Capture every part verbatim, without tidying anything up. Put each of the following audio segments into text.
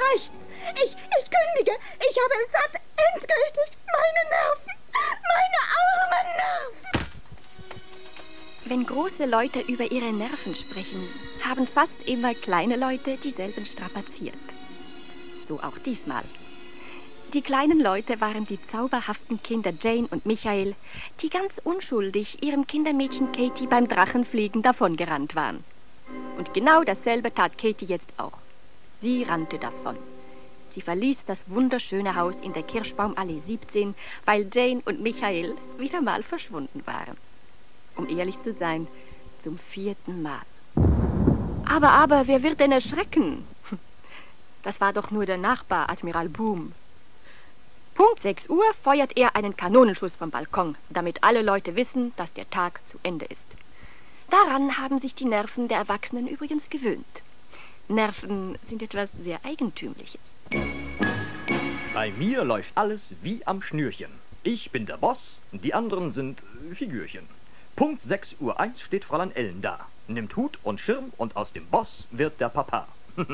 reicht's. Ich, ich kündige. Ich habe es satt. Endgültig. Meine Nerven. Meine armen Nerven. Wenn große Leute über ihre Nerven sprechen, haben fast immer kleine Leute dieselben strapaziert. So auch diesmal. Die kleinen Leute waren die zauberhaften Kinder Jane und Michael, die ganz unschuldig ihrem Kindermädchen Katie beim Drachenfliegen davongerannt waren. Und genau dasselbe tat Katie jetzt auch. Sie rannte davon. Sie verließ das wunderschöne Haus in der Kirschbaumallee siebzehn, weil Jane und Michael wieder mal verschwunden waren. Um ehrlich zu sein, zum vierten Mal. Aber, aber, wer wird denn erschrecken? Das war doch nur der Nachbar, Admiral Boom. Punkt sechs Uhr feuert er einen Kanonenschuss vom Balkon, damit alle Leute wissen, dass der Tag zu Ende ist. Daran haben sich die Nerven der Erwachsenen übrigens gewöhnt. Nerven sind etwas sehr Eigentümliches. Bei mir läuft alles wie am Schnürchen. Ich bin der Boss, die anderen sind Figürchen. Punkt sechs Uhr eins steht Fräulein Ellen da, nimmt Hut und Schirm und aus dem Boss wird der Papa.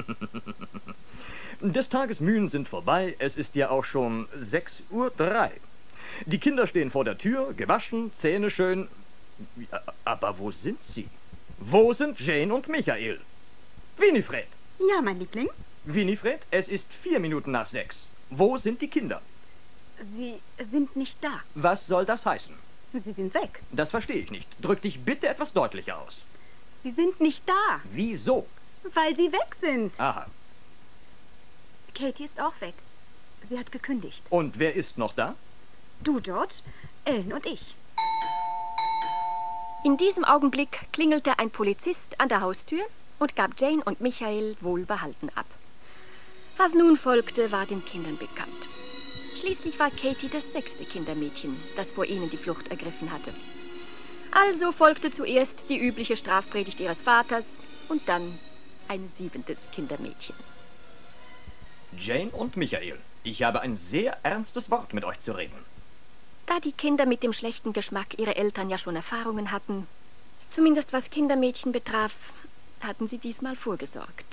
Des Tages Mühen sind vorbei, es ist ja auch schon sechs Uhr drei. Die Kinder stehen vor der Tür, gewaschen, Zähne schön. Aber wo sind sie? Wo sind Jane und Michael? Winifred! Ja, mein Liebling? Winifred, es ist vier Minuten nach sechs. Wo sind die Kinder? Sie sind nicht da. Was soll das heißen? Sie sind weg. Das verstehe ich nicht. Drück dich bitte etwas deutlicher aus. Sie sind nicht da. Wieso? Weil sie weg sind. Aha. Katie ist auch weg. Sie hat gekündigt. Und wer ist noch da? Du, George, Ellen und ich. In diesem Augenblick klingelte ein Polizist an der Haustür und gab Jane und Michael wohlbehalten ab. Was nun folgte, war den Kindern bekannt. Schließlich war Katie das sechste Kindermädchen, das vor ihnen die Flucht ergriffen hatte. Also folgte zuerst die übliche Strafpredigt ihres Vaters und dann ein siebentes Kindermädchen. Jane und Michael, ich habe ein sehr ernstes Wort mit euch zu reden. Da die Kinder mit dem schlechten Geschmack ihrer Eltern ja schon Erfahrungen hatten, zumindest was Kindermädchen betraf, hatten sie diesmal vorgesorgt.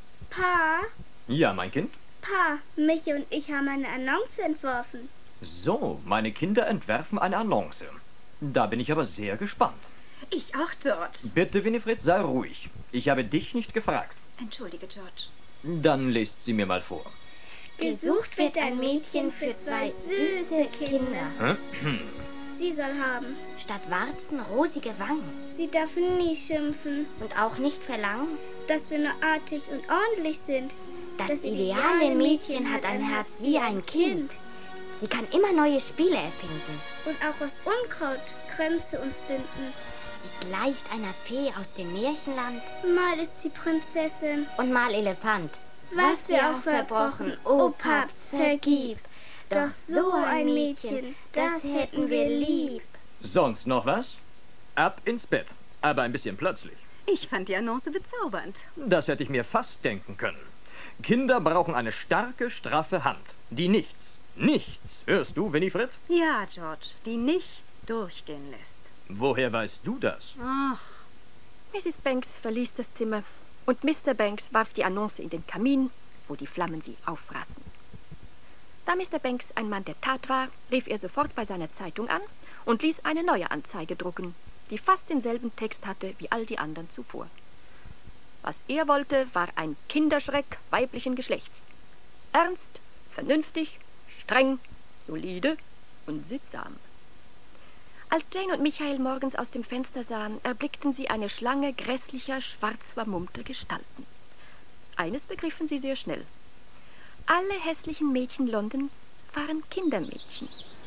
Pa, Ja, mein Kind? Pa, Michi und ich haben eine Annonce entworfen. So, meine Kinder entwerfen eine Annonce. Da bin ich aber sehr gespannt. Ich auch, George. Bitte, Winifred, sei ruhig. Ich habe dich nicht gefragt. Entschuldige, George. Dann lest sie mir mal vor. Gesucht wird ein Mädchen für zwei süße Kinder. Sie soll haben. Statt Warzen rosige Wangen. Sie darf nie schimpfen, Und auch nicht verlangen. dass wir nur artig und ordentlich sind. Das ideale Mädchen hat ein Herz wie ein Kind. Sie kann immer neue Spiele erfinden. Und auch aus Unkraut Kränze uns binden. Sie gleicht einer Fee aus dem Märchenland. Mal ist sie Prinzessin. Und mal Elefant. Was wir auch verbrochen, o Papst, vergib. Doch so ein Mädchen, das hätten wir lieb. Sonst noch was? Ab ins Bett. Aber ein bisschen plötzlich. Ich fand die Annonce bezaubernd. Das hätte ich mir fast denken können. Kinder brauchen eine starke, straffe Hand, die nichts, nichts, hörst du, Winifred? Ja, George, die nichts durchgehen lässt. Woher weißt du das? Ach, Misses Banks verließ das Zimmer und Mister Banks warf die Annonce in den Kamin, wo die Flammen sie auffraßen. Da Mister Banks ein Mann der Tat war, rief er sofort bei seiner Zeitung an und ließ eine neue Anzeige drucken, die fast denselben Text hatte wie all die anderen zuvor. Was er wollte, war ein Kinderschreck weiblichen Geschlechts. Ernst, vernünftig, streng, solide und sittsam. Als Jane und Michael morgens aus dem Fenster sahen, erblickten sie eine Schlange grässlicher, schwarz vermummter Gestalten. Eines begriffen sie sehr schnell. Alle hässlichen Mädchen Londons waren Kindermädchen.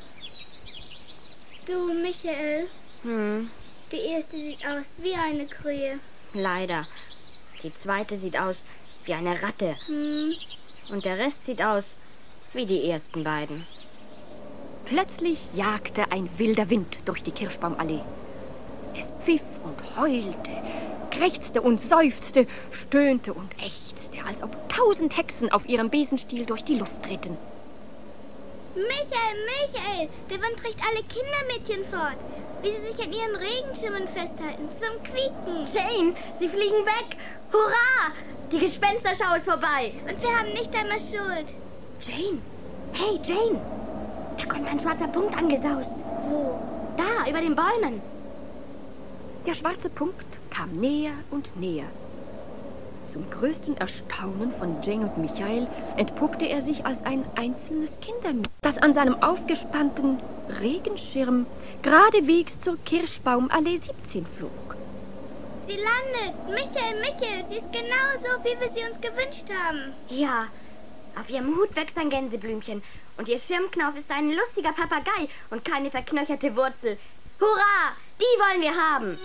Du, Michael, Hm, die erste sieht aus wie eine Krähe. leider. Die zweite sieht aus wie eine Ratte. Hm, Und der Rest sieht aus wie die ersten beiden. Plötzlich jagte ein wilder Wind durch die Kirschbaumallee. Es pfiff und heulte, krächzte und seufzte, stöhnte und ächzte, als ob tausend Hexen auf ihrem Besenstiel durch die Luft tritten. Michael, Michael, der Wind trägt alle Kindermädchen fort, wie sie sich an ihren Regenschirmen festhalten, zum Quieken. Jane, sie fliegen weg! Hurra! Die Gespensterschau ist vorbei. Und wir haben nicht einmal Schuld. Jane! Hey, Jane! Da kommt ein schwarzer Punkt angesaust. Wo? Da, über den Bäumen. Der schwarze Punkt kam näher und näher. Zum größten Erstaunen von Jane und Michael entpuppte er sich als ein einzelnes Kindermädchen, das an seinem aufgespannten Regenschirm geradewegs zur Kirschbaumallee siebzehn flog. Sie landet. Michael, Michael, sie ist genauso, wie wir sie uns gewünscht haben. Ja, auf ihrem Hut wächst ein Gänseblümchen. Und ihr Schirmknauf ist ein lustiger Papagei und keine verknöcherte Wurzel. Hurra! Die wollen wir haben!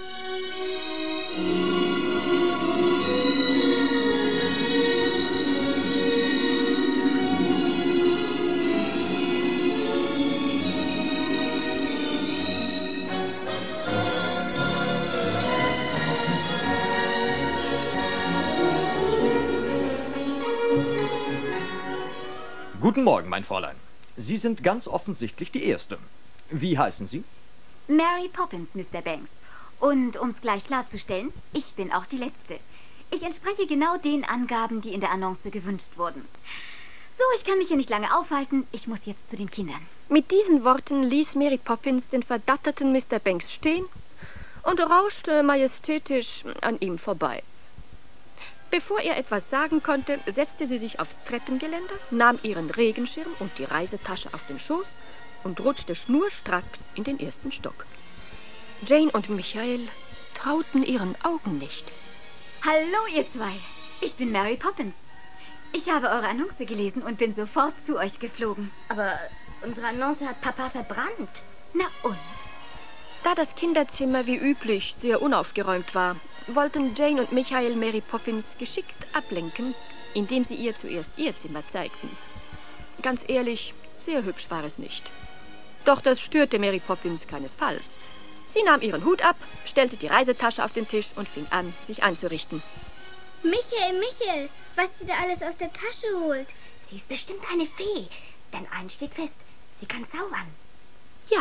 Guten Morgen, mein Fräulein. Sie sind ganz offensichtlich die Erste. Wie heißen Sie? Mary Poppins, Mister Banks. Und um's gleich klarzustellen, ich bin auch die Letzte. Ich entspreche genau den Angaben, die in der Annonce gewünscht wurden. So, ich kann mich hier nicht lange aufhalten. Ich muss jetzt zu den Kindern. Mit diesen Worten ließ Mary Poppins den verdatterten Mister Banks stehen und rauschte majestätisch an ihm vorbei. Bevor er etwas sagen konnte, setzte sie sich aufs Treppengeländer, nahm ihren Regenschirm und die Reisetasche auf den Schoß und rutschte schnurstracks in den ersten Stock. Jane und Michael trauten ihren Augen nicht. Hallo, ihr zwei. Ich bin Mary Poppins. Ich habe eure Annonce gelesen und bin sofort zu euch geflogen. Aber unsere Annonce hat Papa verbrannt. Na und? Da das Kinderzimmer wie üblich sehr unaufgeräumt war, wollten Jane und Michael Mary Poppins geschickt ablenken, indem sie ihr zuerst ihr Zimmer zeigten. Ganz ehrlich, sehr hübsch war es nicht. Doch das störte Mary Poppins keinesfalls. Sie nahm ihren Hut ab, stellte die Reisetasche auf den Tisch und fing an, sich einzurichten. Michael, Michael, was sie da alles aus der Tasche holt. Sie ist bestimmt eine Fee, denn eins steht fest, sie kann zaubern. Ja.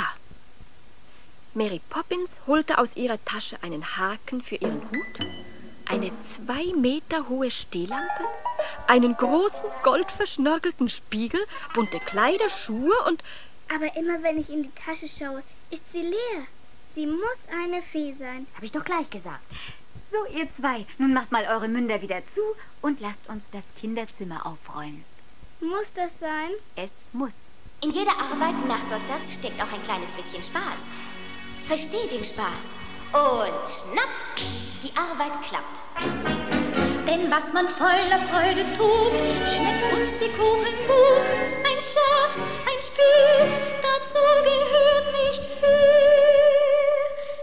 Mary Poppins holte aus ihrer Tasche einen Haken für ihren Hut, eine zwei Meter hohe Stehlampe, einen großen goldverschnörkelten Spiegel, bunte Kleider, Schuhe und... Aber immer wenn ich in die Tasche schaue, ist sie leer. Sie muss eine Fee sein. Hab ich doch gleich gesagt. So, ihr zwei, nun macht mal eure Münder wieder zu und lasst uns das Kinderzimmer aufräumen. Muss das sein? Es muss. In jeder Arbeit, merkt euch das, steckt auch ein kleines bisschen Spaß. Versteht den Spaß. Und schnapp, die Arbeit klappt. Denn was man voller Freude tut, schmeckt uns wie Kuchenbug. Ein Scherz, ein Spiel, dazu gehört nicht viel.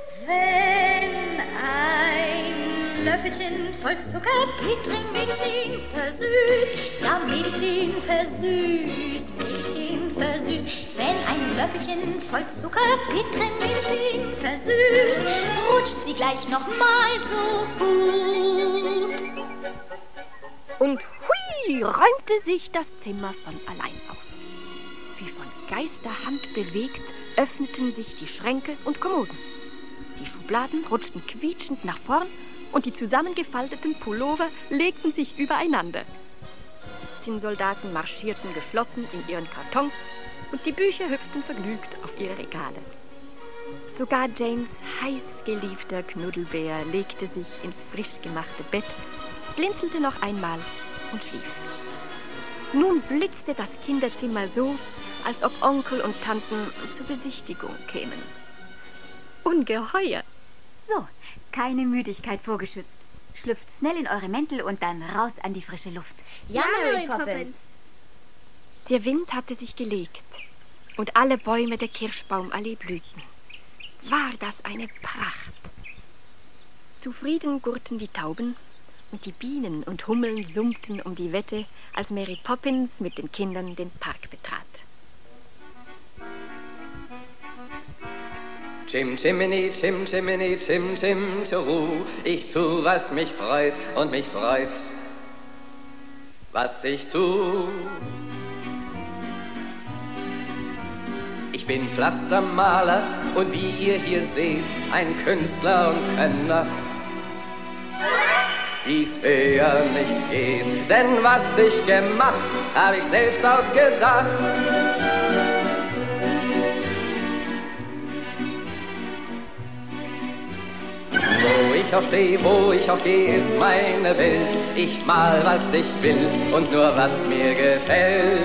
Wenn ein Löffelchen voll Zucker bittere Medizin versüßt, ja Medizin versüßt, Medizin versüßt. Wenn ein Löffelchen voll Zucker bittere Medizin versüßt, rutscht sie gleich noch mal so gut. Und hui, räumte sich das Zimmer von allein auf. Wie von Geisterhand bewegt, öffneten sich die Schränke und Kommoden. Die Schubladen rutschten quietschend nach vorn und die zusammengefalteten Pullover legten sich übereinander. Zinnsoldaten marschierten geschlossen in ihren Karton und die Bücher hüpften vergnügt auf ihre Regale. Sogar Janes heißgeliebter Knuddelbär legte sich ins frisch gemachte Bett, blinzelte noch einmal und schlief. Nun blitzte das Kinderzimmer so, als ob Onkel und Tanten zur Besichtigung kämen. Ungeheuer! So, keine Müdigkeit vorgeschützt. Schlüpft schnell in eure Mäntel und dann raus an die frische Luft. Ja, Mary Poppins. Der Wind hatte sich gelegt und alle Bäume der Kirschbaumallee blühten. War das eine Pracht! Zufrieden gurrten die Tauben und die Bienen und Hummeln summten um die Wette, als Mary Poppins mit den Kindern den Park betrat. Chim Chimini, Chim Chimini, Chim Chim Churu, ich tu, was mich freut und mich freut, was ich tu. Ich bin Pflastermaler und wie ihr hier seht, ein Künstler und Könner. wie's höher nicht geht. Denn was ich gemacht, hab ich selbst ausgedacht. Wo ich auch steh, wo ich auch geh, ist meine Welt. Ich mal, was ich will und nur was mir gefällt.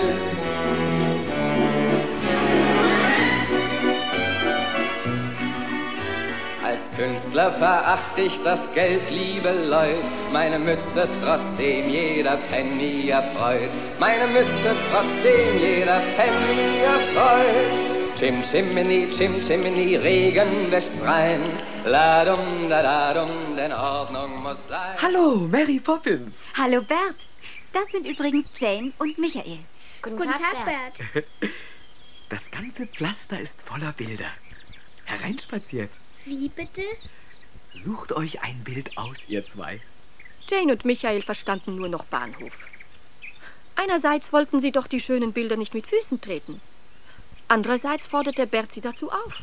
Als Künstler veracht ich das Geld, liebe Leute. Meine Mütze trotzdem jeder Penny erfreut. Meine Mütze trotzdem jeder Penny erfreut. Chim Chimini, Chim Chimini, Regen wäscht's rein. La dum da da dum, denn Ordnung muss sein. Hallo, Mary Poppins. Hallo, Bert. Das sind übrigens Jane und Michael. Guten, Guten Tag, Tag, Bert. Bert. Das ganze Pflaster ist voller Bilder. Hereinspaziert. Wie bitte? Sucht euch ein Bild aus, ihr zwei. Jane und Michael verstanden nur noch Bahnhof. Einerseits wollten sie doch die schönen Bilder nicht mit Füßen treten. Andererseits forderte Bert sie dazu auf.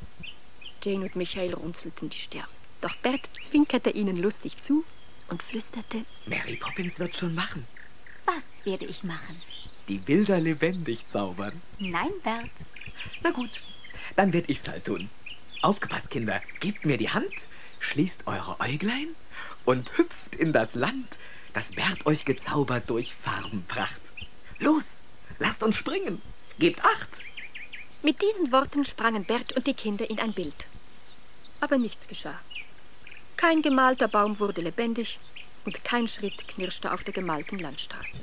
Jane und Michael runzelten die Stirn. Doch Bert zwinkerte ihnen lustig zu und flüsterte: Mary Poppins wird schon machen. Was werde ich machen? Die Bilder lebendig zaubern. Nein, Bert. Na gut, dann werd ich's halt tun. Aufgepasst, Kinder. Gebt mir die Hand, schließt eure Äuglein und hüpft in das Land, das Bert euch gezaubert durch Farbenpracht. Los, lasst uns springen. Gebt Acht. Mit diesen Worten sprangen Bert und die Kinder in ein Bild. Aber nichts geschah. Kein gemalter Baum wurde lebendig und kein Schritt knirschte auf der gemalten Landstraße.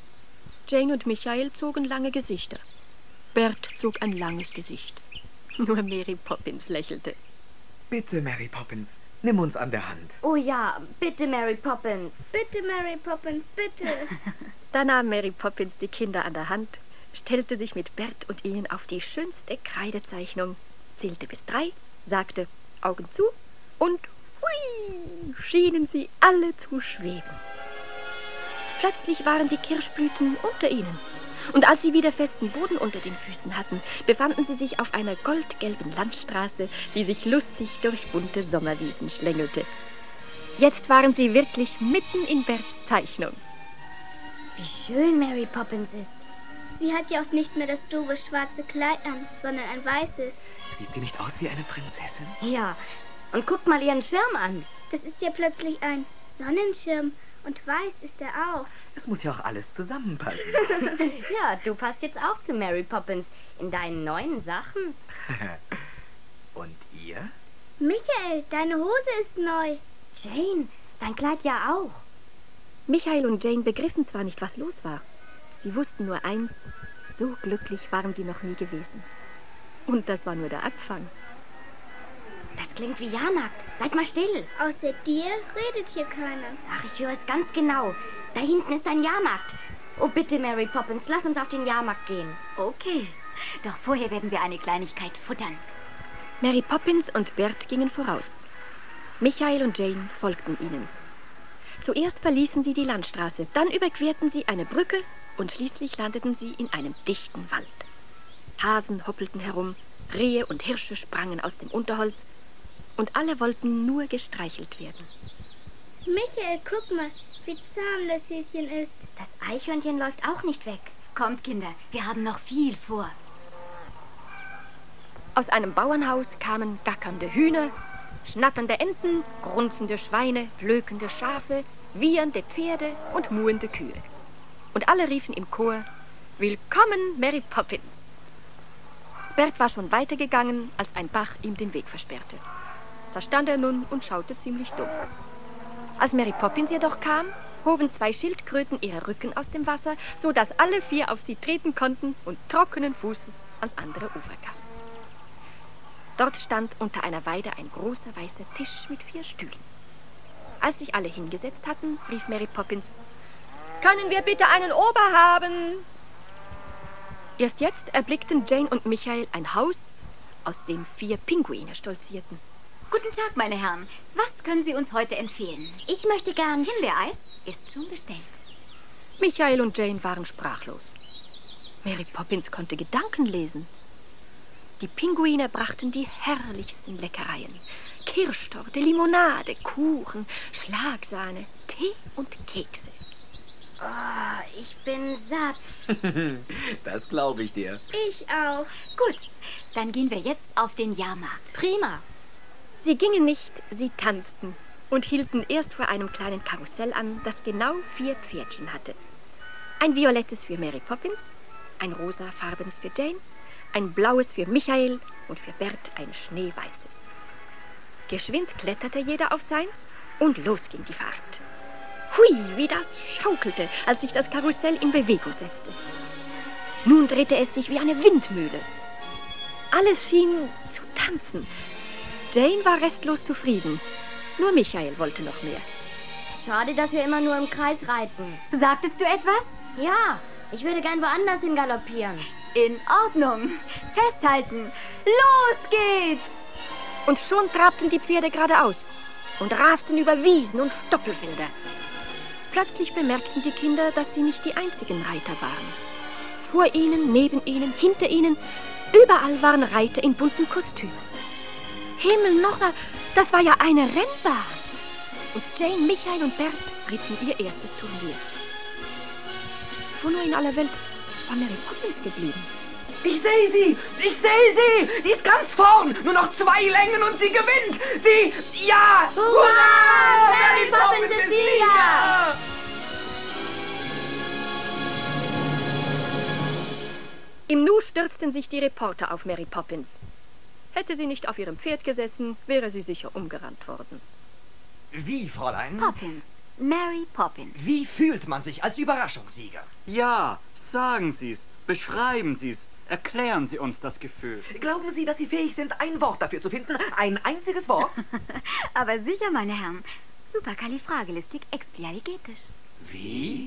Jane und Michael zogen lange Gesichter. Bert zog ein langes Gesicht. Nur Mary Poppins lächelte. Bitte, Mary Poppins, nimm uns an der Hand. Oh ja, bitte, Mary Poppins. Bitte, Mary Poppins, bitte. Da nahm Mary Poppins die Kinder an der Hand, stellte sich mit Bert und ihnen auf die schönste Kreidezeichnung, zählte bis drei, sagte Augen zu und hui, schienen sie alle zu schweben. Plötzlich waren die Kirschblüten unter ihnen. Und als sie wieder festen Boden unter den Füßen hatten, befanden sie sich auf einer goldgelben Landstraße, die sich lustig durch bunte Sommerwiesen schlängelte. Jetzt waren sie wirklich mitten in Berts Zeichnung. Wie schön Mary Poppins ist. Sie hat ja auch nicht mehr das doofe schwarze Kleid an, sondern ein weißes. Sieht sie nicht aus wie eine Prinzessin? Ja, und guckt mal ihren Schirm an. Das ist ja plötzlich ein Sonnenschirm. Und weiß ist er auch. Es muss ja auch alles zusammenpassen. Ja, du passt jetzt auch zu Mary Poppins in deinen neuen Sachen. Und ihr? Michael, deine Hose ist neu. Jane, dein Kleid ja auch. Michael und Jane begriffen zwar nicht, was los war. Sie wussten nur eins, so glücklich waren sie noch nie gewesen. Und das war nur der Anfang. Das klingt wie Jahrmarkt. Seid mal still. Außer dir redet hier keiner. Ach, ich höre es ganz genau. Da hinten ist ein Jahrmarkt. Oh, bitte, Mary Poppins, lass uns auf den Jahrmarkt gehen. Okay, doch vorher werden wir eine Kleinigkeit futtern. Mary Poppins und Bert gingen voraus. Michael und Jane folgten ihnen. Zuerst verließen sie die Landstraße, dann überquerten sie eine Brücke und schließlich landeten sie in einem dichten Wald. Hasen hoppelten herum, Rehe und Hirsche sprangen aus dem Unterholz und alle wollten nur gestreichelt werden. Michael, guck mal, wie zahm das Häschen ist. Das Eichhörnchen läuft auch nicht weg. Kommt, Kinder, wir haben noch viel vor. Aus einem Bauernhaus kamen gackernde Hühner, schnatternde Enten, grunzende Schweine, blökende Schafe, wiehernde Pferde und muhende Kühe. Und alle riefen im Chor: Willkommen, Mary Poppins! Bert war schon weitergegangen, als ein Bach ihm den Weg versperrte. Da stand er nun und schaute ziemlich dumm. Als Mary Poppins jedoch kam, hoben zwei Schildkröten ihre Rücken aus dem Wasser, so dass alle vier auf sie treten konnten und trockenen Fußes ans andere Ufer kamen. Dort stand unter einer Weide ein großer weißer Tisch mit vier Stühlen. Als sich alle hingesetzt hatten, rief Mary Poppins: Können wir bitte einen Ober haben? Erst jetzt erblickten Jane und Michael ein Haus, aus dem vier Pinguine stolzierten. Guten Tag, meine Herren. Was können Sie uns heute empfehlen? Ich möchte gern Himbeereis ist schon bestellt. Michael und Jane waren sprachlos. Mary Poppins konnte Gedanken lesen. Die Pinguine brachten die herrlichsten Leckereien. Kirschtorte, Limonade, Kuchen, Schlagsahne, Tee und Kekse. Oh, ich bin satt. Das glaube ich dir. Ich auch. Gut, dann gehen wir jetzt auf den Jahrmarkt. Prima. Sie gingen nicht, sie tanzten und hielten erst vor einem kleinen Karussell an, das genau vier Pferdchen hatte. Ein violettes für Mary Poppins, ein rosafarbenes für Jane, ein blaues für Michael und für Bert ein schneeweißes. Geschwind kletterte jeder auf seins und los ging die Fahrt. Hui, wie das schaukelte, als sich das Karussell in Bewegung setzte. Nun drehte es sich wie eine Windmühle. Alles schien zu tanzen. Jane war restlos zufrieden. Nur Michael wollte noch mehr. Schade, dass wir immer nur im Kreis reiten. Sagtest du etwas? Ja, ich würde gern woanders hin galoppieren. In Ordnung. Festhalten. Los geht's! Und schon trabten die Pferde geradeaus und rasten über Wiesen und Stoppelfelder. Plötzlich bemerkten die Kinder, dass sie nicht die einzigen Reiter waren. Vor ihnen, neben ihnen, hinter ihnen, überall waren Reiter in bunten Kostümen. Himmel, nochmal, das war ja eine Rennbahn. Und Jane, Michael und Bert ritten ihr erstes Turnier. Wo nur in aller Welt war Mary Poppins geblieben? Ich sehe sie! Ich sehe sie! Sie ist ganz vorn! Nur noch zwei Längen und sie gewinnt! Sie... Ja! Hurra! Mary Poppins ist Sieger! Im Nu stürzten sich die Reporter auf Mary Poppins. Hätte sie nicht auf ihrem Pferd gesessen, wäre sie sicher umgerannt worden. Wie, Fräulein? Poppins. Mary Poppins. Wie fühlt man sich als Überraschungssieger? Ja, sagen Sie's, beschreiben Sie's, erklären Sie uns das Gefühl. Glauben Sie, dass Sie fähig sind, ein Wort dafür zu finden? Ein einziges Wort? Aber sicher, meine Herren. Superkalifragilistikexpialigetisch. Wie?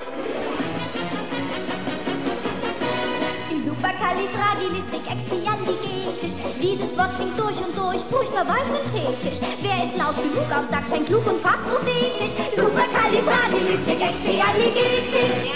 Superkalifragilistikexpialigetisch. Dieses Wort klingt durch und durch furchtbar weich synthetisch. Wer es laut genug aufsagt, scheint klug und fast prophetisch. Superkalifragilistikexpialigetisch.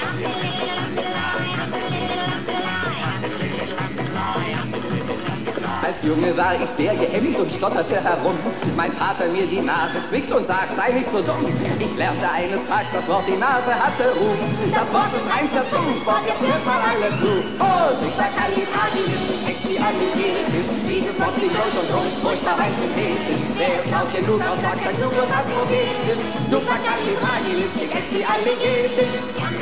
Als Junge war ich sehr gehemmt und stotterte herum. Mein Vater mir die Nase zwickt und sagt, sei nicht so dumm. Ich lernte eines Tages das Wort, die Nase hatte Ruhm. Das Wort ist ein Verzugenswort, jetzt hört mal alle zu. Oh, superkalifragilistikexpialigetisch. Dieses Wort klingt durch und durch, furchtbar heiß synthetisch. Wer es laut genug aussagt, scheint klug und fast prophetisch. Superkalifragilistikexpialigetisch.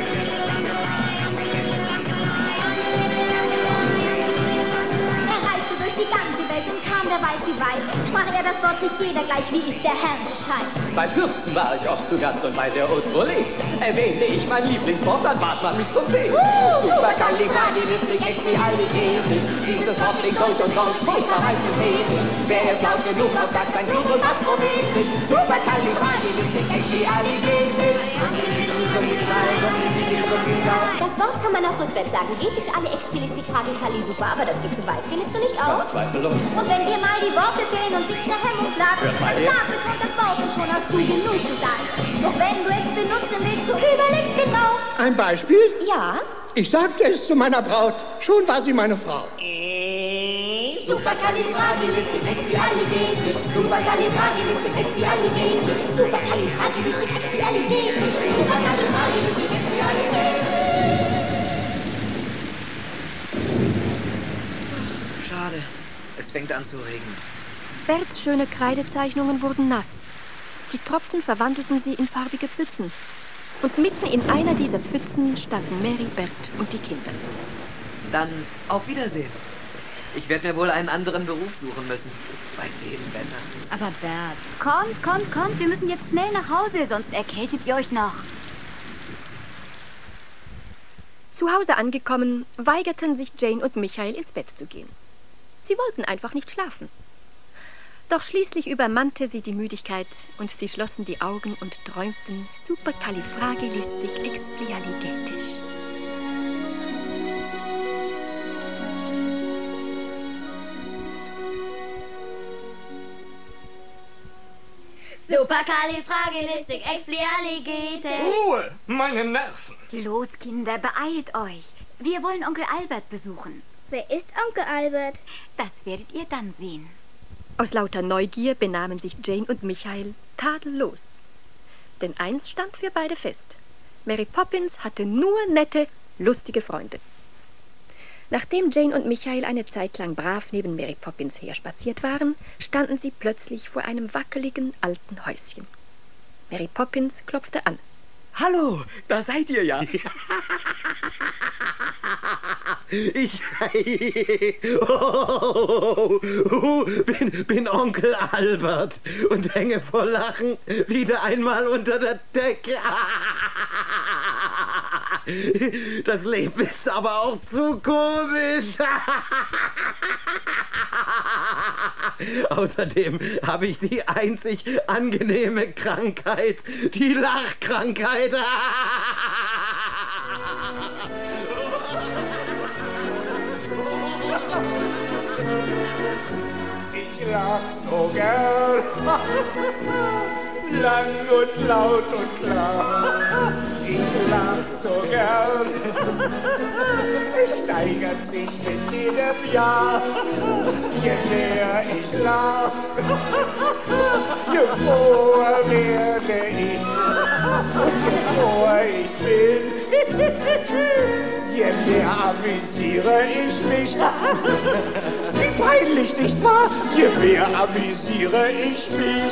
Die ganze Welt und kam, wer weiß wie weit. Sprach er das Wort nicht jeder gleich, wie ist der Herr Bescheid. Beim Fürsten war ich oft zu Gast und bei der Haute Volée erwähnte ich mein Lieblingswort, dann bat man mich zum Tee. Uh, Superkalifragilistikexpialigetisch. Dieses Wort klingt durch und durch, furchtbar heiß synthetisch. Wer es laut genug aussagt, sein Klug und fast prophetisch. Superkalifragilistikexpialigetisch. Das Wort kann man auch rückwärts sagen. Getisch alle Expilistikfragikali super, aber das geht zu weit. Findest du nicht auch? Zweifellos. Und wenn dir mal die Worte fehlen und dich nach Hemmung plagt, dann schlaf betont das Wort und schon hast du genug gesagt. Doch wenn du es benutzen willst, du überlegst genau. Ein Beispiel? Ja? Ich sagte es zu meiner Braut. Schon war sie meine Frau. Superkalifragilistikexpialigetisch. Superkalifragilistikexpialigetisch. Superkalifragilistikexpialigetisch. Superkalifragilistikexpialigetisch. Schade. Es fängt an zu regnen. Berts schöne Kreidezeichnungen wurden nass. Die Tropfen verwandelten sie in farbige Pfützen. Und mitten in einer dieser Pfützen standen Mary, Bert und die Kinder. Dann auf Wiedersehen. Ich werde mir wohl einen anderen Beruf suchen müssen. Bei dem Wetter. Aber Bert... Kommt, kommt, kommt. Wir müssen jetzt schnell nach Hause, sonst erkältet ihr euch noch. Zu Hause angekommen, weigerten sich Jane und Michael ins Bett zu gehen. Sie wollten einfach nicht schlafen. Doch schließlich übermannte sie die Müdigkeit und sie schlossen die Augen und träumten superkalifragilistikexpialigetisch. Superkalifragilistikexpialigetisch. Ruhe, meine Nerven. Los, Kinder, beeilt euch. Wir wollen Onkel Albert besuchen. Wer ist Onkel Albert? Das werdet ihr dann sehen. Aus lauter Neugier benahmen sich Jane und Michael tadellos. Denn eins stand für beide fest. Mary Poppins hatte nur nette, lustige Freunde. Nachdem Jane und Michael eine Zeit lang brav neben Mary Poppins her spaziert waren, standen sie plötzlich vor einem wackeligen alten Häuschen. Mary Poppins klopfte an. Hallo, da seid ihr ja. Ich oh, oh, bin, bin Onkel Albert und hänge vor Lachen wieder einmal unter der Decke. Das Leben ist aber auch zu komisch. Außerdem habe ich die einzig angenehme Krankheit, die Lachkrankheit. Ich lach so gern, lang und laut und klar. Ich lach so gern, es steigert sich mit jedem Jahr. Je mehr ich lach, je froher werde ich und je froher ich bin, je mehr amüsiere ich mich. Wie peinlich, nicht wahr? Je mehr amüsiere ich mich.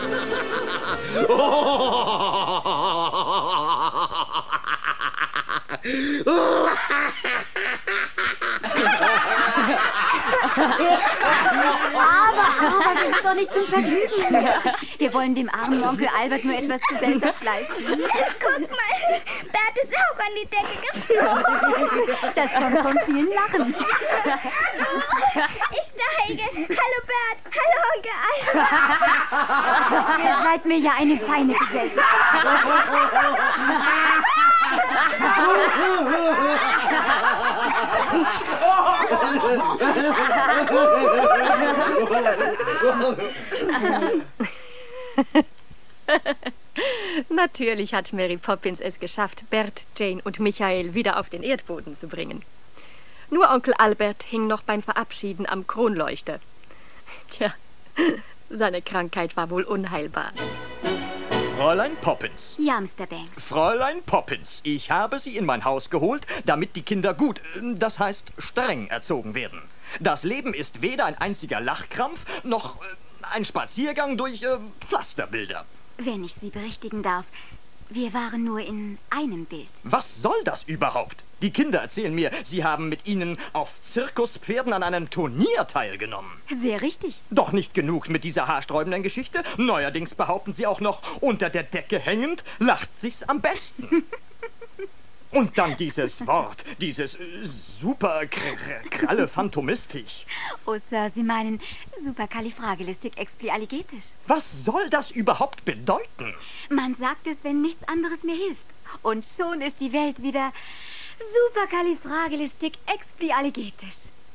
Aber, aber, das ist doch nicht zum Vergnügen. Wir wollen dem armen Onkel Albert nur etwas Gesellschaft leisten. Guck mal, Bert ist auch an die Decke geflogen. Das kommt von vielen Lachen. Ich steige. Hallo Bert, hallo Onkel Albert. Ihr seid mir ja eine feine Gesellschaft. Natürlich hat Mary Poppins es geschafft, Bert, Jane und Michael wieder auf den Erdboden zu bringen. Nur Onkel Albert hing noch beim Verabschieden am Kronleuchter. Tja, seine Krankheit war wohl unheilbar. Fräulein Poppins. Ja, Mister Banks. Fräulein Poppins, ich habe Sie in mein Haus geholt, damit die Kinder gut, das heißt streng erzogen werden. Das Leben ist weder ein einziger Lachkrampf, noch äh, ein Spaziergang durch äh, Pflasterbilder. Wenn ich Sie berichtigen darf, wir waren nur in einem Bild. Was soll das überhaupt? Die Kinder erzählen mir, Sie haben mit ihnen auf Zirkuspferden an einem Turnier teilgenommen. Sehr richtig. Doch nicht genug mit dieser haarsträubenden Geschichte. Neuerdings behaupten Sie auch noch, unter der Decke hängend lacht sich's am besten. Und dann dieses Wort, dieses äh, super kralle Phantomistisch. Oh, Sir, Sie meinen superkalifragilistikexpialigetisch. Was soll das überhaupt bedeuten? Man sagt es, wenn nichts anderes mehr hilft. Und schon ist die Welt wieder superkalifragilistikexpialigetisch.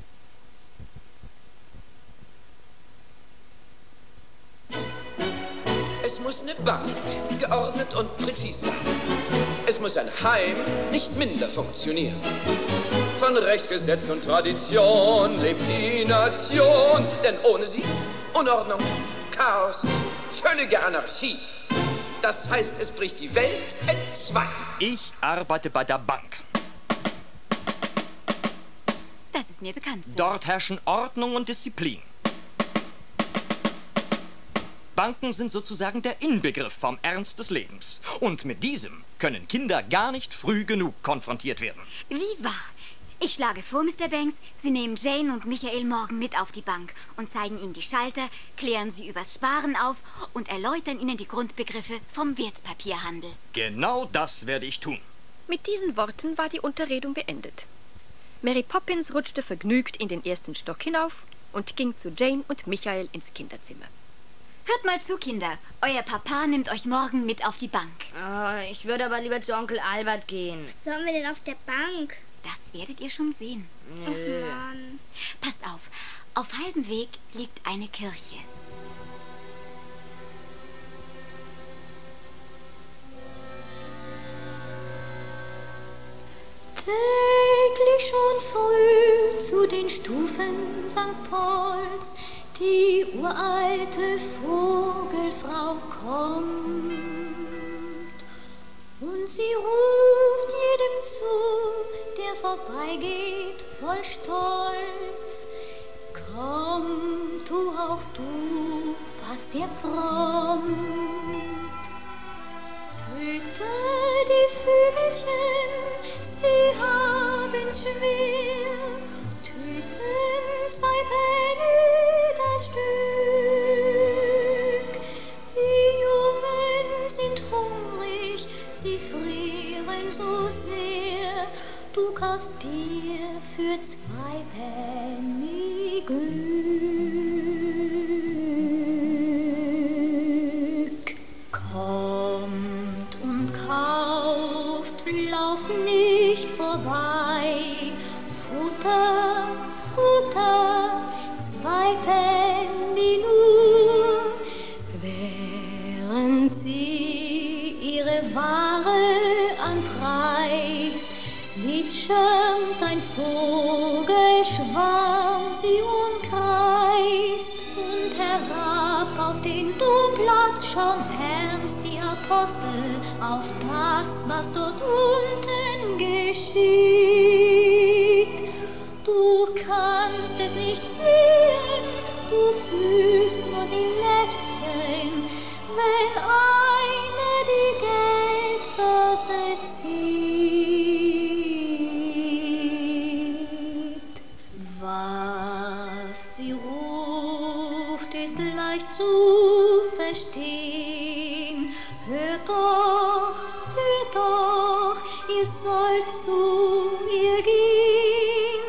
Es muss eine Bank geordnet und präzis sein. Es muss ein Heim nicht minder funktionieren. Von Recht, Gesetz und Tradition lebt die Nation. Denn ohne sie Unordnung, Chaos, völlige Anarchie. Das heißt, es bricht die Welt entzwei. Ich arbeite bei der Bank. Das ist mir bekannt, Sir. Dort herrschen Ordnung und Disziplin. Banken sind sozusagen der Inbegriff vom Ernst des Lebens. Und mit diesem können Kinder gar nicht früh genug konfrontiert werden. Wie wahr? Ich schlage vor, Mister Banks, Sie nehmen Jane und Michael morgen mit auf die Bank und zeigen ihnen die Schalter, klären sie übers Sparen auf und erläutern ihnen die Grundbegriffe vom Wertpapierhandel. Genau das werde ich tun. Mit diesen Worten war die Unterredung beendet. Mary Poppins rutschte vergnügt in den ersten Stock hinauf und ging zu Jane und Michael ins Kinderzimmer. Hört mal zu, Kinder. Euer Papa nimmt euch morgen mit auf die Bank. Oh, ich würde aber lieber zu Onkel Albert gehen. Was sollen wir denn auf der Bank? Das werdet ihr schon sehen. Nö. Oh Mann. Passt auf. Auf halbem Weg liegt eine Kirche. Täglich schon früh zu den Stufen Sankt Pauls die uralte Vogelfrau kommt. Und sie ruft jedem zu, der vorbeigeht, voll Stolz. Komm, tu auch du, was dir frommt. Fütter die Vögelchen, sie haben's schwer, töten zwei Penny das Stück. Die Jungen sind hungrig, sie frieren so sehr, du kaufst dir für zwei Penny Glück. Kommt und kauft, lauft nicht vorbei, Futter, Futter, zwei Penny nur, während sie ihre Ware anpreist, zwitschert ein Vogelschwarm sie umkreist, und herab auf den Domplatz schauen ernst die Apostel auf das, was dort unten geschieht. Du kannst es nicht sehen, du fühlst nur sie lächeln, wenn einer die Geldbörse zieht. Was sie ruft, ist leicht zu verstehen. Hört doch, hört doch, ihr sollt zu ihr gehen.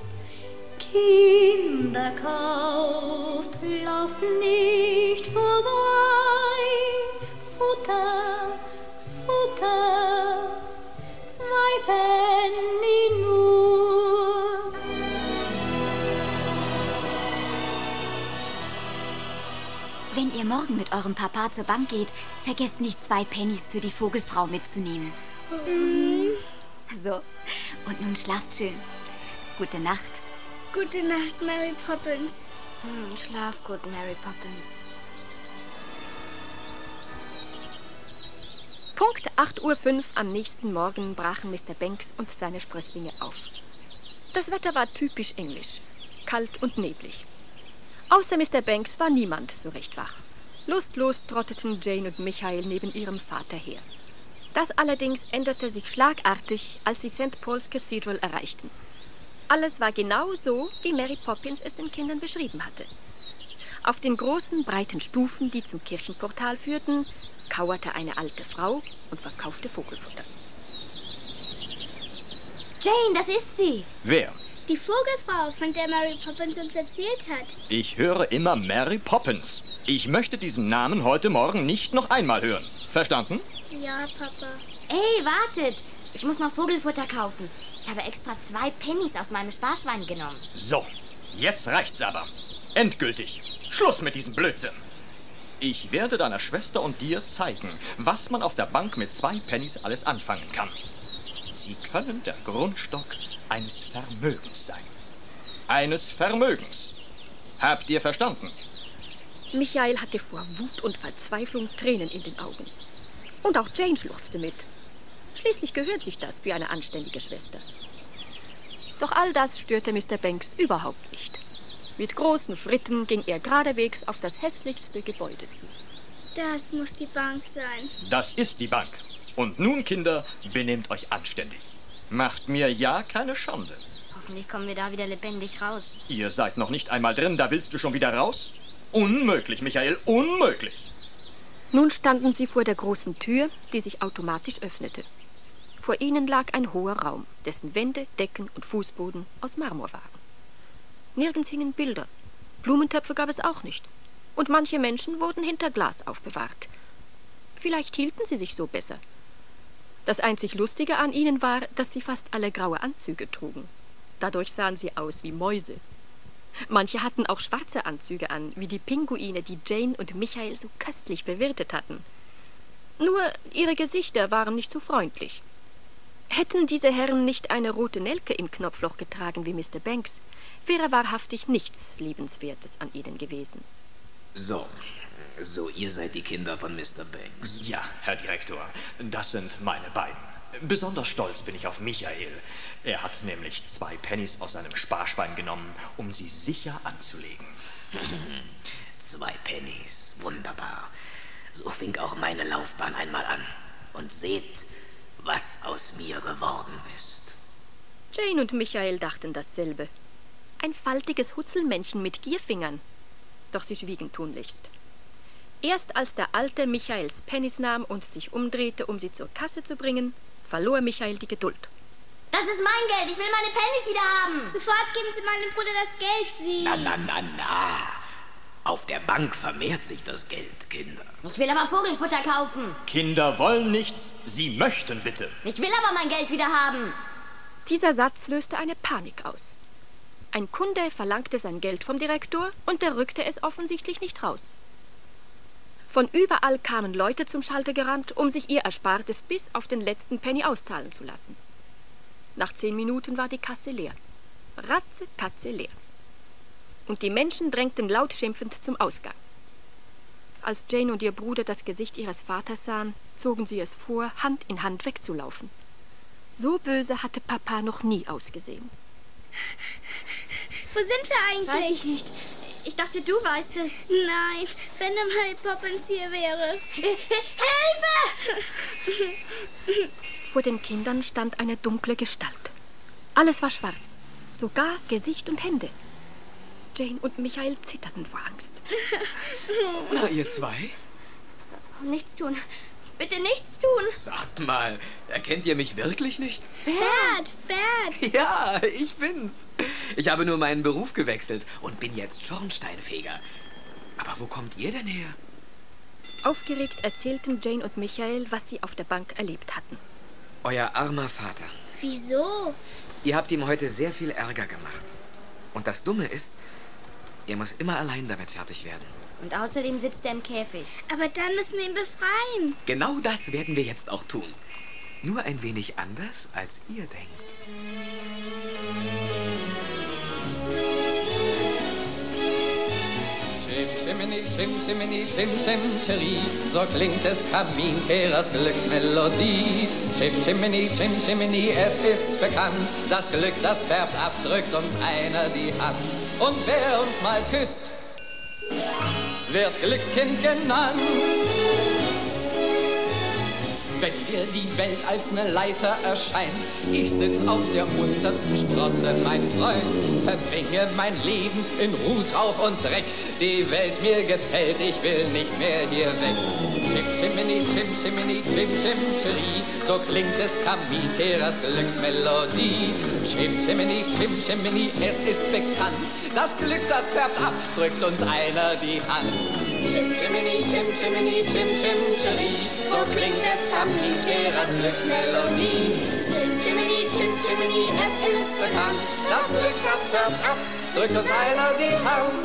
Kinder kauft, lauft nicht vorbei. Futter, Futter, zwei Penny nur. Wenn ihr morgen mit eurem Papa zur Bank geht, vergesst nicht, zwei Pennies für die Vogelfrau mitzunehmen. Mhm. So, und nun schlaft schön. Gute Nacht. Gute Nacht, Mary Poppins. Hm, schlaf gut, Mary Poppins. Punkt acht Uhr fünf am nächsten Morgen brachen Mister Banks und seine Sprösslinge auf. Das Wetter war typisch englisch, kalt und neblig. Außer Mister Banks war niemand so recht wach. Lustlos trotteten Jane und Michael neben ihrem Vater her. Das allerdings änderte sich schlagartig, als sie Sankt Paul's Cathedral erreichten. Alles war genau so, wie Mary Poppins es den Kindern beschrieben hatte. Auf den großen, breiten Stufen, die zum Kirchenportal führten, kauerte eine alte Frau und verkaufte Vogelfutter. Jane, das ist sie. Wer? Die Vogelfrau, von der Mary Poppins uns erzählt hat. Ich höre immer Mary Poppins. Ich möchte diesen Namen heute Morgen nicht noch einmal hören. Verstanden? Ja, Papa. Ey, wartet! Ich muss noch Vogelfutter kaufen. Ich habe extra zwei Pennies aus meinem Sparschwein genommen. So, jetzt reicht's aber. Endgültig. Schluss mit diesem Blödsinn. Ich werde deiner Schwester und dir zeigen, was man auf der Bank mit zwei Pennies alles anfangen kann. Sie können der Grundstock eines Vermögens sein. Eines Vermögens. Habt ihr verstanden? Michael hatte vor Wut und Verzweiflung Tränen in den Augen. Und auch Jane schluchzte mit. Schließlich gehört sich das für eine anständige Schwester. Doch all das störte Mister Banks überhaupt nicht. Mit großen Schritten ging er geradewegs auf das hässlichste Gebäude zu. Das muss die Bank sein. Das ist die Bank. Und nun, Kinder, benehmt euch anständig. Macht mir ja keine Schande. Hoffentlich kommen wir da wieder lebendig raus. Ihr seid noch nicht einmal drin, da willst du schon wieder raus? Unmöglich, Michael, unmöglich. Nun standen sie vor der großen Tür, die sich automatisch öffnete. Vor ihnen lag ein hoher Raum, dessen Wände, Decken und Fußboden aus Marmor waren. Nirgends hingen Bilder. Blumentöpfe gab es auch nicht. Und manche Menschen wurden hinter Glas aufbewahrt. Vielleicht hielten sie sich so besser. Das einzig Lustige an ihnen war, dass sie fast alle graue Anzüge trugen. Dadurch sahen sie aus wie Mäuse. Manche hatten auch schwarze Anzüge an, wie die Pinguine, die Jane und Michael so köstlich bewirtet hatten. Nur ihre Gesichter waren nicht so freundlich. Hätten diese Herren nicht eine rote Nelke im Knopfloch getragen wie Mister Banks, wäre wahrhaftig nichts Liebenswertes an ihnen gewesen. So, So, ihr seid die Kinder von Mister Banks. Ja, Herr Direktor, das sind meine beiden. Besonders stolz bin ich auf Michael. Er hat nämlich zwei Pennies aus seinem Sparschwein genommen, um sie sicher anzulegen. Zwei Pennies, wunderbar. So fing auch meine Laufbahn einmal an. Und seht, was aus mir geworden ist. Jane und Michael dachten dasselbe. Ein faltiges Hutzelmännchen mit Gierfingern. Doch sie schwiegen tunlichst. Erst als der Alte Michaels Pennies nahm und sich umdrehte, um sie zur Kasse zu bringen, verlor Michael die Geduld. Das ist mein Geld, ich will meine Pennies wieder haben. Sofort geben Sie meinem Bruder das Geld, Sie. Na, na, na, na. Auf der Bank vermehrt sich das Geld, Kinder. Ich will aber Vogelfutter kaufen. Kinder wollen nichts, sie möchten bitte. Ich will aber mein Geld wieder haben. Dieser Satz löste eine Panik aus. Ein Kunde verlangte sein Geld vom Direktor und der rückte es offensichtlich nicht raus. Von überall kamen Leute zum Schalter gerannt, um sich ihr Erspartes bis auf den letzten Penny auszahlen zu lassen. Nach zehn Minuten war die Kasse leer. Ratze, Katze leer. Und die Menschen drängten laut schimpfend zum Ausgang. Als Jane und ihr Bruder das Gesicht ihres Vaters sahen, zogen sie es vor, Hand in Hand wegzulaufen. So böse hatte Papa noch nie ausgesehen. Wo sind wir eigentlich? Weiß ich nicht. Ich dachte, du weißt es. Nein, wenn nur Mary Poppins hier wäre. Hilfe! Vor den Kindern stand eine dunkle Gestalt. Alles war schwarz, sogar Gesicht und Hände. Jane und Michael zitterten vor Angst. Na, ihr zwei? Nichts tun. Bitte nichts tun. Sagt mal, erkennt ihr mich wirklich nicht? Bert, Bert. Ja, ich bin's. Ich habe nur meinen Beruf gewechselt und bin jetzt Schornsteinfeger. Aber wo kommt ihr denn her? Aufgeregt erzählten Jane und Michael, was sie auf der Bank erlebt hatten. Euer armer Vater. Wieso? Ihr habt ihm heute sehr viel Ärger gemacht. Und das Dumme ist, er muss immer allein damit fertig werden. Und außerdem sitzt er im Käfig. Aber dann müssen wir ihn befreien. Genau das werden wir jetzt auch tun. Nur ein wenig anders, als ihr denkt. Chimchimini, Chimchimini, Chim Chim Chiri, so klingt des Kaminkehrers Glücksmelodie. Chimchimini, Chimchimini, es ist bekannt, das Glück, das färbt ab, drückt uns einer die Hand. Und wer uns mal küsst, wird Glückskind genannt. Wenn dir die Welt als eine Leiter erscheint, ich sitz auf der untersten Sprosse, mein Freund, verbringe mein Leben in Ruß, Rauch und Dreck. Die Welt mir gefällt, ich will nicht mehr hier weg. Chim Chimini, Chim Chimini, Chim Chim Chiri, so klingt des Kaminkehrers Glücksmelodie. Chim Chimini, Chim Chimini, es ist bekannt, das Glück, das färbt ab, drückt uns einer die Hand. Chim Chimini, Chim Chimini, Chim Chim Chiri, so klingt des Kaminkehrers Glücksmelodie. Chim Chimini, Chim Chimini, es ist bekannt, das Glück, das färbt ab, drückt uns einer die Hand.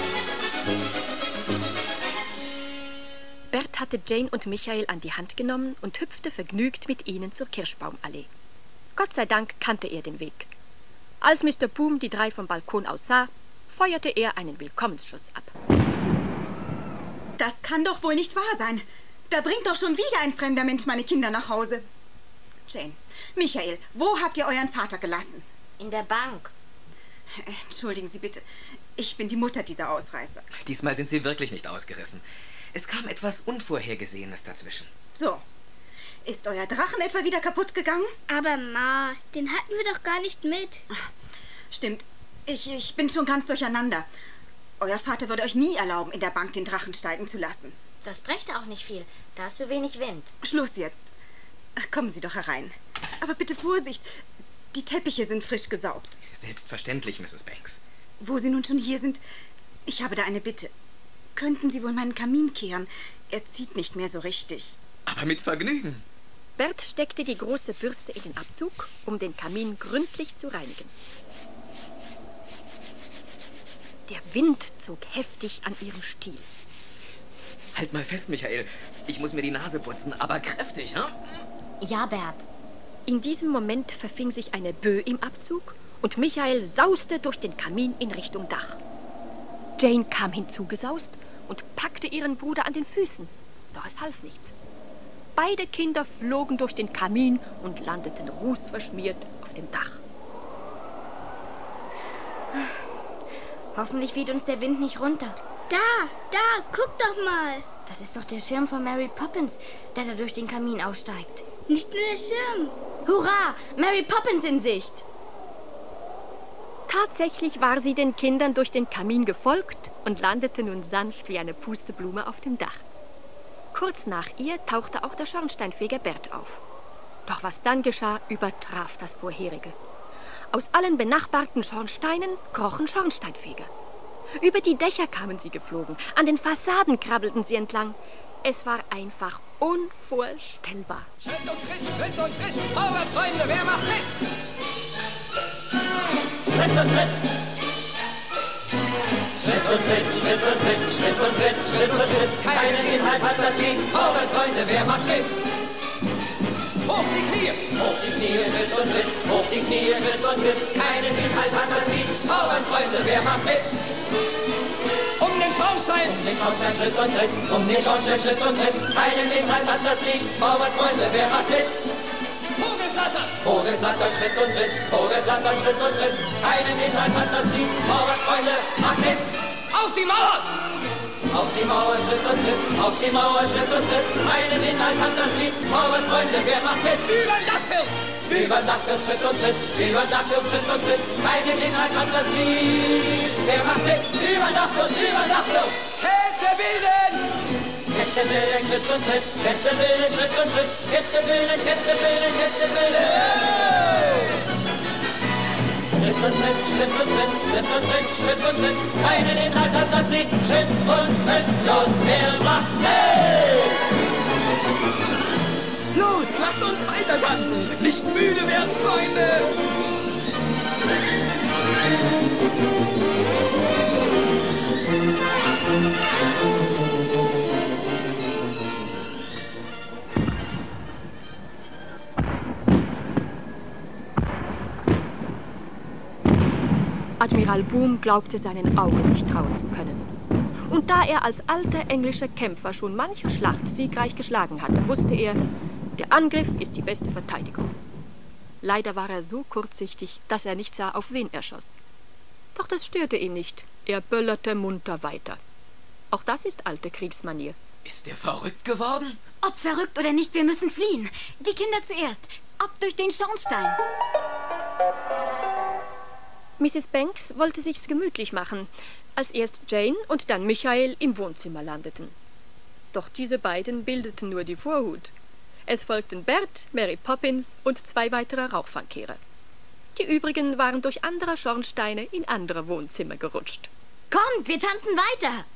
Bert hatte Jane und Michael an die Hand genommen und hüpfte vergnügt mit ihnen zur Kirschbaumallee. Gott sei Dank kannte er den Weg. Als Mister Boom die drei vom Balkon aus sah, feuerte er einen Willkommensschuss ab. Das kann doch wohl nicht wahr sein. Da bringt doch schon wieder ein fremder Mensch meine Kinder nach Hause. Jane, Michael, wo habt ihr euren Vater gelassen? In der Bank. Entschuldigen Sie bitte, ich bin die Mutter dieser Ausreißer. Diesmal sind sie wirklich nicht ausgerissen. Es kam etwas Unvorhergesehenes dazwischen. So, ist euer Drachen etwa wieder kaputt gegangen? Aber Ma, den hatten wir doch gar nicht mit. Stimmt, ich, ich bin schon ganz durcheinander. Euer Vater würde euch nie erlauben, in der Bank den Drachen steigen zu lassen. Das brächte auch nicht viel, da hast du wenig Wind. Schluss jetzt. Kommen Sie doch herein. Aber bitte Vorsicht, die Teppiche sind frisch gesaugt. Selbstverständlich, Misses Banks. Wo Sie nun schon hier sind, ich habe da eine Bitte. Könnten Sie wohl meinen Kamin kehren? Er zieht nicht mehr so richtig. Aber mit Vergnügen. Bert steckte die große Bürste in den Abzug, um den Kamin gründlich zu reinigen. Der Wind zog heftig an ihrem Stiel. Halt mal fest, Michael. Ich muss mir die Nase putzen, aber kräftig, hm? Ja, Bert. In diesem Moment verfing sich eine Böe im Abzug und Michael sauste durch den Kamin in Richtung Dach. Jane kam hinzugesaust und packte ihren Bruder an den Füßen. Doch es half nichts. Beide Kinder flogen durch den Kamin und landeten rußverschmiert auf dem Dach. Hoffentlich weht uns der Wind nicht runter. Da, da, guck doch mal. Das ist doch der Schirm von Mary Poppins, der da durch den Kamin aufsteigt. Nicht nur der Schirm. Hurra, Mary Poppins in Sicht. Tatsächlich war sie den Kindern durch den Kamin gefolgt und landete nun sanft wie eine Pusteblume auf dem Dach. Kurz nach ihr tauchte auch der Schornsteinfeger Bert auf. Doch was dann geschah, übertraf das Vorherige. Aus allen benachbarten Schornsteinen krochen Schornsteinfeger. Über die Dächer kamen sie geflogen, an den Fassaden krabbelten sie entlang. Es war einfach unvorstellbar. Schritt und Tritt, Schritt und Tritt, vorwärts, Freunde, wer macht mit? Schritt und Tritt. Schritt und Tritt, Schritt und Tritt, Schritt und Tritt, Schritt und Tritt. Keinen Inhalt hat das Lied, vorwärts, Freunde, wer macht mit? Hoch die Knie, hoch die Knie, Schritt und Tritt, hoch die Knie, Schritt und Tritt. Keinen Inhalt hat das Lied, vorwärts, Freunde, wer macht mit? Um den Schornstein, um den Schornstein, Schritt und Tritt, um den Schornstein, Schritt und Tritt. Keinen Inhalt hat das Lied, vorwärts, Freunde, wer macht mit? Vogelflattern, Vogelflattern, Schritt und Tritt, Vogelflattern, Schritt und Tritt. Keinen Inhalt hat das Lied, vorwärts, Freunde, macht mit! Auf die Mauer! Auf die Mauer, Schritt und Tritt, auf die Mauer, Schritt und Tritt. Keinen Inhalt hat das Lied, vorwärts, Freunde, wer macht mit? Über den Dachfirst! Über den Dachfirst, Schritt und Tritt, über den Dachfirst, Schritt und Tritt. Keinen Inhalt hat das Lied, wer macht mit? Über den Dachfirst, über den Dachfirst! Kette bilden! Kette bilden, Schritt und Tritt, Kette bilden, Schritt und Tritt. Kette bilden, Kette bilden, Kette bilden! Schritt und Tritt, Schritt und Tritt, Schritt und Tritt, Schritt und Tritt. Keinen Inhalt hat das Lied, Schritt und Tritt. Los, wer macht mit? Los, lasst uns weiter tanzen. Nicht müde werden, Freunde. Admiral Boom glaubte seinen Augen nicht trauen zu können. Und da er als alter englischer Kämpfer schon manche Schlacht siegreich geschlagen hatte, wusste er, der Angriff ist die beste Verteidigung. Leider war er so kurzsichtig, dass er nicht sah, auf wen er schoss. Doch das störte ihn nicht. Er böllerte munter weiter. Auch das ist alte Kriegsmanier. Ist er verrückt geworden? Ob verrückt oder nicht, wir müssen fliehen. Die Kinder zuerst. Ab durch den Schornstein. Misses Banks wollte sich's gemütlich machen, als erst Jane und dann Michael im Wohnzimmer landeten. Doch diese beiden bildeten nur die Vorhut. Es folgten Bert, Mary Poppins und zwei weitere Rauchfangkehrer. Die übrigen waren durch andere Schornsteine in andere Wohnzimmer gerutscht. Kommt, wir tanzen weiter!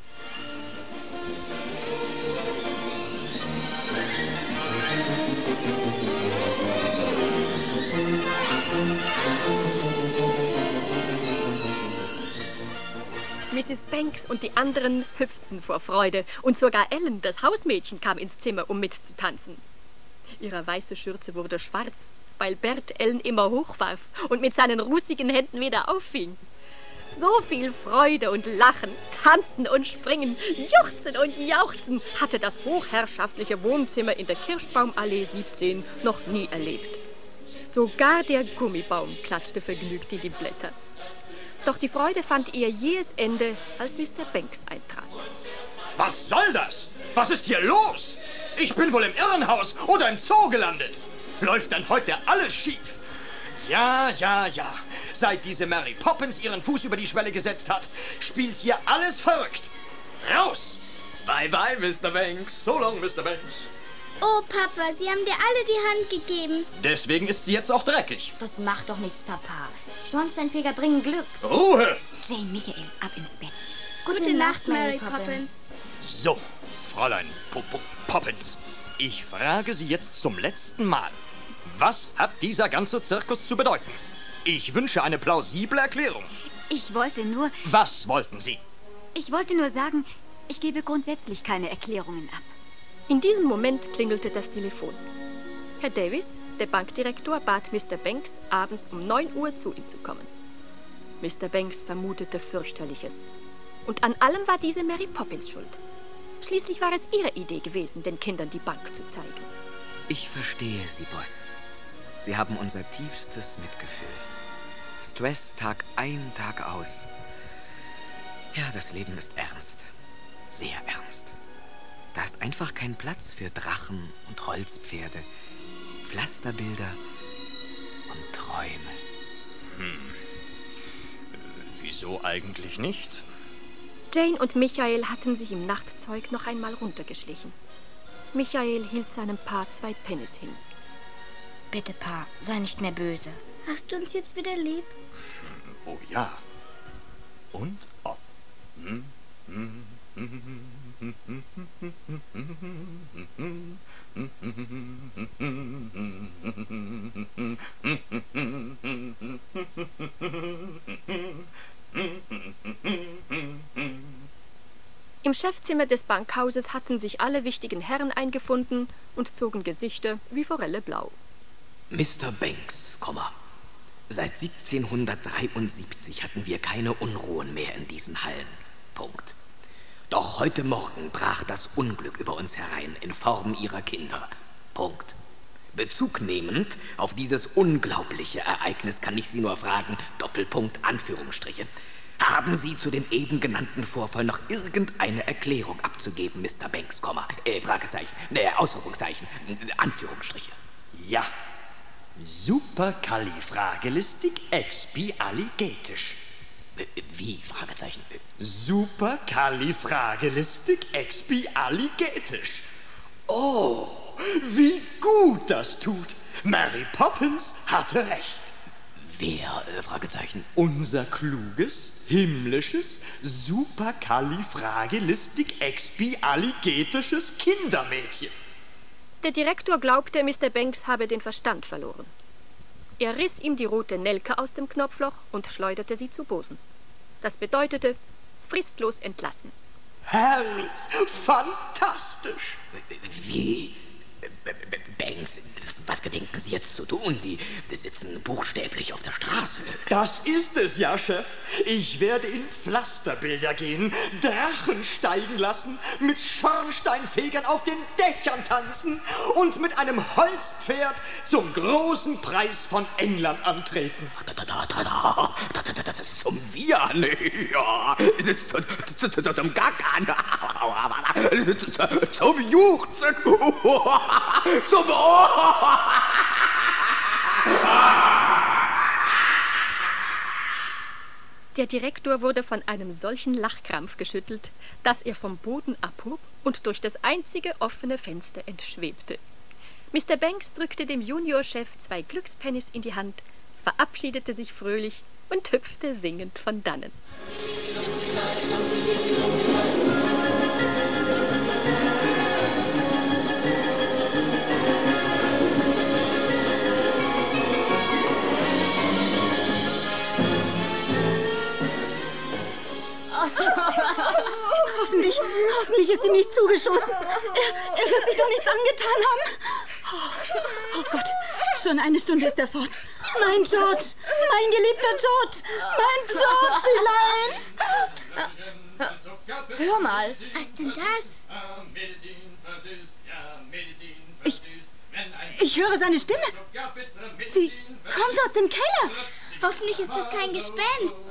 Misses Banks und die anderen hüpften vor Freude, und sogar Ellen, das Hausmädchen, kam ins Zimmer, um mitzutanzen. Ihre weiße Schürze wurde schwarz, weil Bert Ellen immer hochwarf und mit seinen rußigen Händen wieder auffing. So viel Freude und Lachen, Tanzen und Springen, Juchzen und Jauchzen hatte das hochherrschaftliche Wohnzimmer in der Kirschbaumallee siebzehn noch nie erlebt. Sogar der Gummibaum klatschte vergnügt in die Blätter. Doch die Freude fand ihr jähes Ende, als Mister Banks eintrat. Was soll das? Was ist hier los? Ich bin wohl im Irrenhaus oder im Zoo gelandet. Läuft denn heute alles schief? Ja, ja, ja. Seit diese Mary Poppins ihren Fuß über die Schwelle gesetzt hat, spielt hier alles verrückt. Raus! Bye, bye, Mister Banks. So long, Mister Banks. Oh, Papa, Sie haben dir alle die Hand gegeben. Deswegen ist sie jetzt auch dreckig. Das macht doch nichts, Papa. Schornsteinfeger bringen Glück. Ruhe! Jane, Michael, ab ins Bett. Gute, Gute Nacht, Nacht, Mary Poppins. Poppins. So, Fräulein P -P Poppins, ich frage Sie jetzt zum letzten Mal. Was hat dieser ganze Zirkus zu bedeuten? Ich wünsche eine plausible Erklärung. Ich wollte nur... Was wollten Sie? Ich wollte nur sagen, ich gebe grundsätzlich keine Erklärungen ab. In diesem Moment klingelte das Telefon. Herr Davis, der Bankdirektor, bat Mister Banks, abends um neun Uhr zu ihm zu kommen. Mister Banks vermutete fürchterliches. Und an allem war diese Mary Poppins schuld. Schließlich war es ihre Idee gewesen, den Kindern die Bank zu zeigen. Ich verstehe Sie, Boss. Sie haben unser tiefstes Mitgefühl. Stress Tag ein, Tag aus. Ja, das Leben ist ernst. Sehr ernst. Da ist einfach kein Platz für Drachen und Holzpferde, Pflasterbilder und Träume. Hm. Wieso eigentlich nicht? Jane und Michael hatten sich im Nachtzeug noch einmal runtergeschlichen. Michael hielt seinem Pa zwei Pennies hin. Bitte, Pa, sei nicht mehr böse. Hast du uns jetzt wieder lieb? Oh ja. Und ob. Hm? Hm? Im Chefzimmer des Bankhauses hatten sich alle wichtigen Herren eingefunden und zogen Gesichter wie Forelle blau. Mister Banks, Komma. Seit siebzehnhundertdreiundsiebzig hatten wir keine Unruhen mehr in diesen Hallen. Punkt. Doch heute Morgen brach das Unglück über uns herein in Form Ihrer Kinder. Punkt. Bezug nehmend auf dieses unglaubliche Ereignis kann ich Sie nur fragen, Doppelpunkt, Anführungsstriche. Haben Sie zu dem eben genannten Vorfall noch irgendeine Erklärung abzugeben, Mister Banks, Komma, äh, Fragezeichen, äh, Ausrufungszeichen, Anführungsstriche? Ja. Superkalifragilistik-expialigetisch. Wie, Fragezeichen? Superkalifragilistik-expialigetisch. Oh, wie gut das tut. Mary Poppins hatte recht. Wer, äh, Fragezeichen? Unser kluges, himmlisches, superkalifragilistik-expialigetisches Kindermädchen. Der Direktor glaubte, Mister Banks habe den Verstand verloren. Er riss ihm die rote Nelke aus dem Knopfloch und schleuderte sie zu Boden. Das bedeutete, fristlos entlassen. Herrlich, fantastisch. Wie? Banks, was gedenken Sie jetzt zu tun? Sie sitzen buchstäblich auf der Straße. Das ist es ja, Chef. Ich werde in Pflasterbilder gehen, Drachen steigen lassen, mit Schornsteinfegern auf den Dächern tanzen und mit einem Holzpferd zum großen Preis von England antreten. Das ist zum Wiehern. Ja, es ist zum Gackern. Zum Juchzen. Zum Der Direktor wurde von einem solchen Lachkrampf geschüttelt, dass er vom Boden abhob und durch das einzige offene Fenster entschwebte. Mister Banks drückte dem Juniorchef zwei Glückspennies in die Hand, verabschiedete sich fröhlich und hüpfte singend von dannen. Hoffentlich, hoffentlich ist ihm nicht zugestoßen. Er, er wird sich doch nichts angetan haben. Oh, oh Gott, schon eine Stunde ist er fort. Mein George, mein geliebter George, mein Georgelein. Hör mal. Was denn das? Ich, ich höre seine Stimme. Sie kommt aus dem Keller. Hoffentlich ist das kein Gespenst.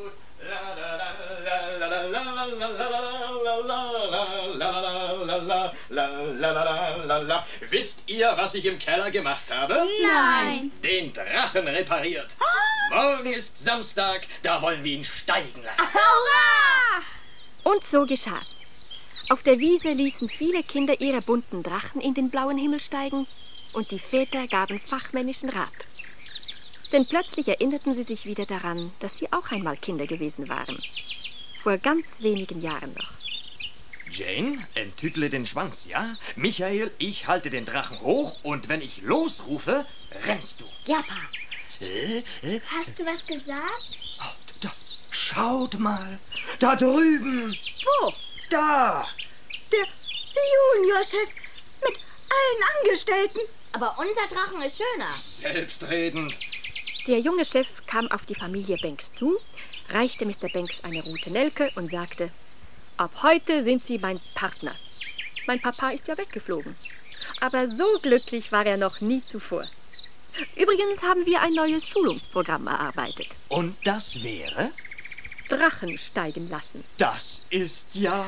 Wisst ihr, was ich im Keller gemacht habe? Nein. Den Drachen repariert. Morgen ist Samstag, da wollen wir ihn steigen lassen. Hurra! Und so geschah's. Auf der Wiese ließen viele Kinder ihre bunten Drachen in den blauen Himmel steigen und die Väter gaben fachmännischen Rat. Denn plötzlich erinnerten sie sich wieder daran, dass sie auch einmal Kinder gewesen waren. Vor ganz wenigen Jahren noch. Jane, enttüdle den Schwanz, ja? Michael, ich halte den Drachen hoch und wenn ich losrufe, rennst du. Ja, Pa. Äh, äh, Hast du was gesagt? oh, da, schaut mal, da drüben. Wo? Da. Der Juniorchef mit allen Angestellten. Aber unser Drachen ist schöner. Selbstredend. Der junge Chef kam auf die Familie Banks zu, reichte Mister Banks eine rote Nelke und sagte, ab heute sind Sie mein Partner. Mein Papa ist ja weggeflogen. Aber so glücklich war er noch nie zuvor. Übrigens haben wir ein neues Schulungsprogramm erarbeitet. Und das wäre? Drachen steigen lassen. Das ist ja...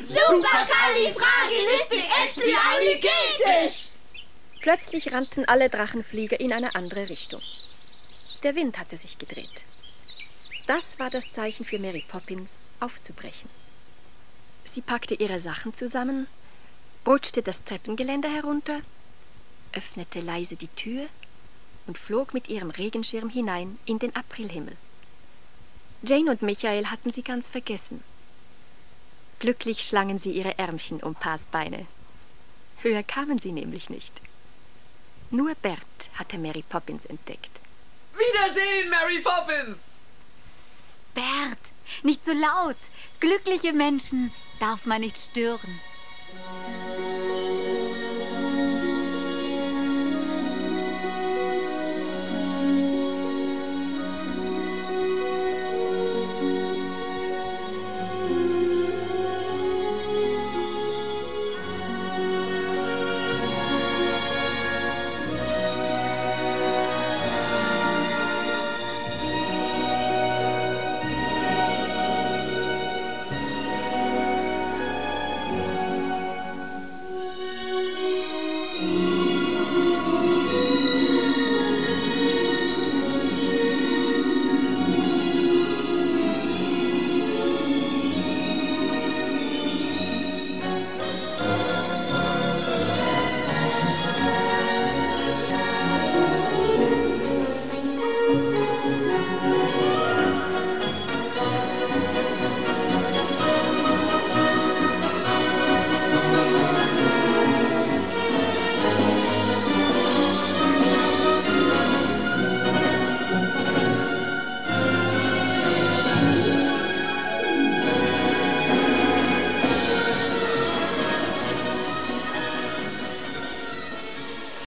Supercalifragilistikexpialigetisch! Plötzlich rannten alle Drachenflieger in eine andere Richtung. Der Wind hatte sich gedreht. Das war das Zeichen für Mary Poppins, aufzubrechen. Sie packte ihre Sachen zusammen, rutschte das Treppengeländer herunter, öffnete leise die Tür und flog mit ihrem Regenschirm hinein in den Aprilhimmel. Jane und Michael hatten sie ganz vergessen. Glücklich schlangen sie ihre Ärmchen um Pas Beine. Höher kamen sie nämlich nicht. Nur Bert hatte Mary Poppins entdeckt. Wiedersehen, Mary Poppins! Psst, Bert, nicht so laut. Glückliche Menschen darf man nicht stören.